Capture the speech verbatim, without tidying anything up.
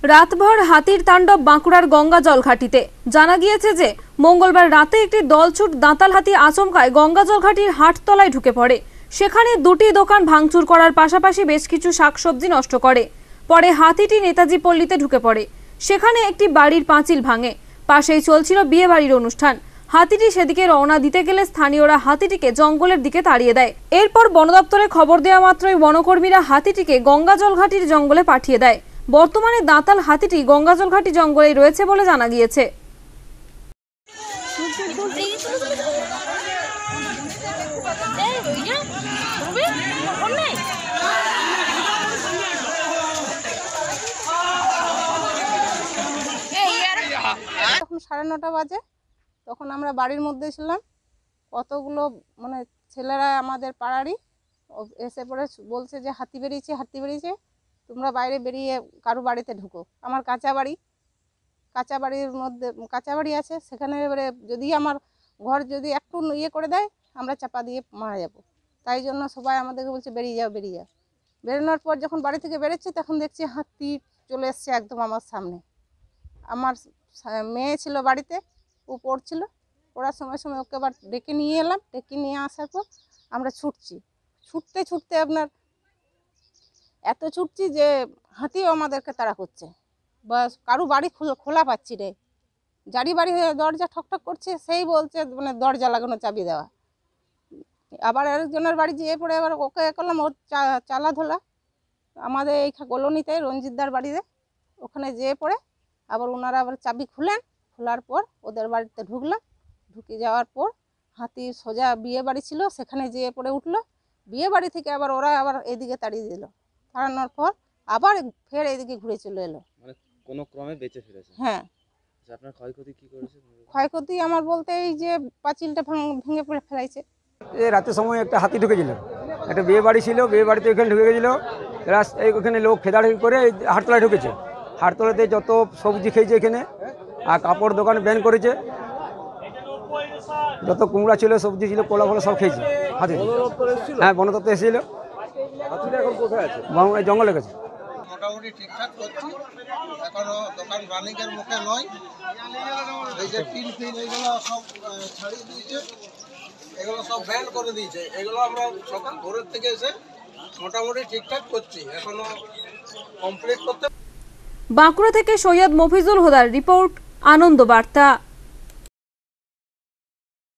রাতভর হাতির তাণ্ডব বাঁকুড়ার গঙ্গা জলঘাটিতে। জানা গিয়েছে যে মঙ্গলবার রাতে একটি দলছুট দাঁতাল হাতি আচমকায় গঙ্গা জলঘাটির হাটতলায় ঢুকে পড়ে। সেখানে দুটি দোকান ভাঙচুর করার পাশাপাশি বেশ কিছু শাকসবজি নষ্ট করে। পরে হাতিটি নেতাজি পল্লীতে ঢুকে পড়ে। সেখানে একটি বাড়ির পাঁচিল ভাঙে। পাশেই চলছিল বিয়ে বাড়ির অনুষ্ঠান। হাতিটি সেদিকে রওনা দিতে গেলে স্থানীয়রা হাতিটিকে জঙ্গলের দিকে তাড়িয়ে দেয়। এরপর বন দপ্তরে খবর দেওয়া মাত্রই বনকর্মীরা হাতিটিকে গঙ্গা জলঘাটির জঙ্গলে পাঠিয়ে দেয়। বর্তমানে দাঁতাল হাতিটি গঙ্গা জলঘাটি জঙ্গলেই রয়েছে বলে জানা গিয়েছে। তখন সাড়ে নটা বাজে, তখন আমরা বাড়ির মধ্যে ছিলাম। কতগুলো মানে ছেলেরা আমাদের পাড়ারই এসে পড়ে বলছে যে হাতি বেরিয়েছে হাতি বেরিয়েছে তোমরা বাইরে বেরিয়ে কারো বাড়িতে ঢুকো। আমার কাঁচা বাড়ি কাঁচা বাড়ির মধ্যে কাঁচা বাড়ি আছে, সেখানে এবারে যদি আমার ঘর যদি একটু ইয়ে করে দেয় আমরা চাপা দিয়ে মারা যাব। তাই জন্য সবাই আমাদেরকে বলছে বেরিয়ে যাও বেরিয়ে যাও। বেরোনোর পর যখন বাড়ি থেকে বেরোচ্ছে তখন দেখছি হাতি চলে এসছে একদম আমার সামনে। আমার মেয়ে ছিল বাড়িতে, ও পড়ছিল, পড়ার সময় সময় ওকে আবার ডেকে নিয়ে এলাম। ডেকে নিয়ে আসার পর আমরা ছুটছি, ছুটতে ছুটতে আপনার এত ছুটছি যে হাতিও আমাদেরকে তাড়া করছে। বা কারো বাড়ি খোলা পাচ্ছি রে, যারি বাড়ি দরজা ঠকঠক করছে সেই বলছে মানে দরজা লাগানো চাবি দেওয়া। আবার আরেকজনের বাড়ি যেয়ে পড়ে আবার ওকে করলাম, ওর চালা ধোলা আমাদের এই কলোনিতে রঞ্জিতদার বাড়িতে, ওখানে যেয়ে পড়ে আবার ওনারা আবার চাবি খুলেন। খোলার পর ওদের বাড়িতে ঢুকলাম। ঢুকে যাওয়ার পর হাতি সোজা বিয়ে বাড়ি ছিল সেখানে যেয়ে পড়ে উঠলো। বিয়ে বাড়ি থেকে আবার ওরা আবার এদিকে তাড়িয়ে দিল। তাড়ানোর পর আবার ফের এদিকে ঘুরে চলে এলো। মানে কোনো ক্রমে বেঁচে ফিরেছে? হ্যাঁ। আপনার ক্ষয়ক্ষতি কি করেছে? ক্ষয়ক্ষতি আমার বলতে এই যে পাঁচিলটা ভেঙে পড়ে ফেলাইছে। এই রাতের সময় একটা হাতি ঢুকেছিল, একটা বিয়ে বাড়ি ছিল, বিয়ে বাড়িতে ওইখানে ঢুকে গেছিলো। এই ওখানে লোক খেদাড়ি করে হাটতলায় ঢুকেছে। হাটতলাতে যত সবজি খেয়েছে এখানে, আর কাপড় দোকান ব্যান করেছে। যত কুমড়া ছিল সবজি ছিল কোলা ফলা সব খেয়েছে হাতি। হ্যাঁ, বন দপ্তর এসেছিল। জঙ্গলে গেছে। মোটামুটি ঠিকঠাক করছি, এখনো দোকান মালিকের মুখে নয়। এই যে টিন ফিন এগুলো সব ছাড়িয়ে দিয়েছে, এগুলো সব ব্যান করে দিয়েছে। এগুলো আমরা সকাল ভোরের থেকে এসে মোটামুটি ঠিকঠাক করছি, এখনো কমপ্লিট করতে। বাঁকুড়া থেকে সৈয়দ মফিজুল হুদার রিপোর্ট, আনন্দ বার্তা।